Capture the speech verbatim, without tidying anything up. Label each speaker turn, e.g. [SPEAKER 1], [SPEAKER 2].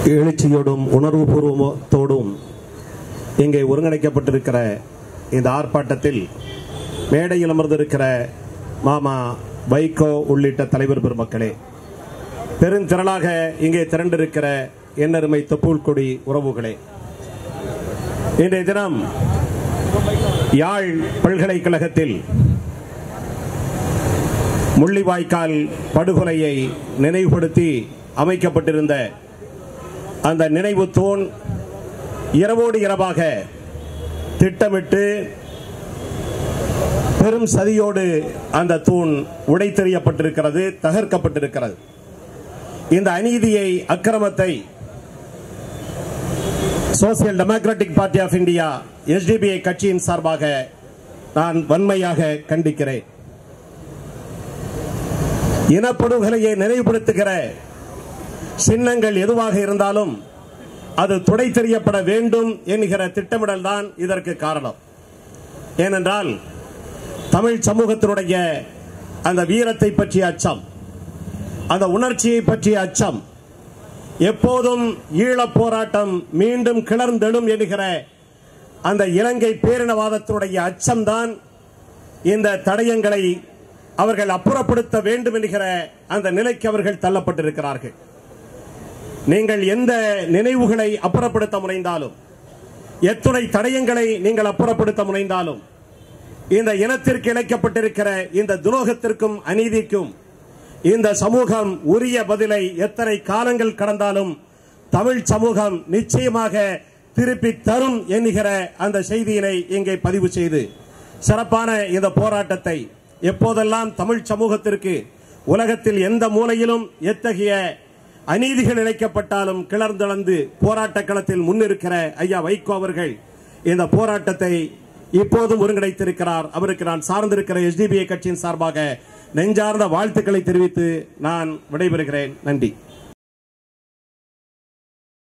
[SPEAKER 1] எழுச்சியோடும் உணர்வுபூர்வத்தோடும் இங்கே ஒருங்கிணைக்கப்பட்டிருக்கிற இந்த ஆர்ப்பாட்டத்தில் மேடையில் அமர்ந்திருக்கிற மாமா வைகோ உள்ளிட்ட தலைவர் பெருமக்களே, பெருந்திரளாக இங்கே திரண்டிருக்கிற என்னருமை தொப்புள் கொடி உறவுகளே, இன்றைய தினம் யாழ் பல்கலைக்கழகத்தில் முள்ளிவாய்க்கால் படுகொலையை நினைவுபடுத்தி அமைக்கப்பட்டிருந்த அந்த நினைவு தூண் இரவோடு இரவாக திட்டமிட்டு பெரும் சதியோடு அந்த தூண் உடைத்தெறியப்பட்டிருக்கிறது, தகர்க்கப்பட்டிருக்கிறது. இந்த அநீதியை, அக்கிரமத்தை social democratic party of India SDPI கட்சியின் சார்பாக நான் வன்மையாக கண்டிக்கிறேன். இனப்படுகொலையை நினைவுபடுத்துகிற சின்னங்கள் எதுவாக இருந்தாலும் அது துடை தெரியப்பட வேண்டும் என்கிற திட்டமிடல் தான் இதற்கு காரணம். ஏனென்றால் தமிழ் சமூகத்தினுடைய அந்த வீரத்தை பற்றிய அச்சம், அந்த உணர்ச்சியை பற்றிய அச்சம், எப்போதும் ஈழப் போராட்டம் மீண்டும் கிளர்ந்தெழும் என்கிற அந்த இலங்கை பேரினவாதத்தினுடைய அச்சம்தான் இந்த தடயங்களை அவர்கள் அப்புறப்படுத்த வேண்டும் என்கிற அந்த நிலைக்கு அவர்கள் தள்ளப்பட்டிருக்கிறார்கள். நீங்கள் எந்த நினைவுகளை அப்புறப்படுத்த முனைந்தாலும், எத்துணை தடயங்களை நீங்கள் அப்புறப்படுத்த முனைந்தாலும், இந்த இனத்திற்கு இழைக்கப்பட்டிருக்கிற இந்த துரோகத்திற்கும் அநீதிக்கும் இந்த சமூகம் உரிய பதிலை எத்தனை காலங்கள் கடந்தாலும் தமிழ் சமூகம் நிச்சயமாக திருப்பி தரும் என்கிற அந்த செய்தியினை இங்கே பதிவு செய்து சிறப்பான இந்த போராட்டத்தை எப்போதெல்லாம் தமிழ் சமூகத்திற்கு உலகத்தில் எந்த மூலையிலும் எத்தகைய அநீதிகள் இழைக்கப்பட்டாலும் கிளர்ந்தெழுந்து போராட்ட களத்தில் முன்னிருக்கிற ஐயா வைகோ அவர்கள் இந்த போராட்டத்தை இப்போதும் ஒருங்கிணைத்திருக்கிறார். அவருக்கு நான் சார்ந்திருக்கிற எஸ்டிபிஐ கட்சியின் சார்பாக நெஞ்சார்ந்த வாழ்த்துக்களை தெரிவித்து நான் விடைபெறுகிறேன். நன்றி.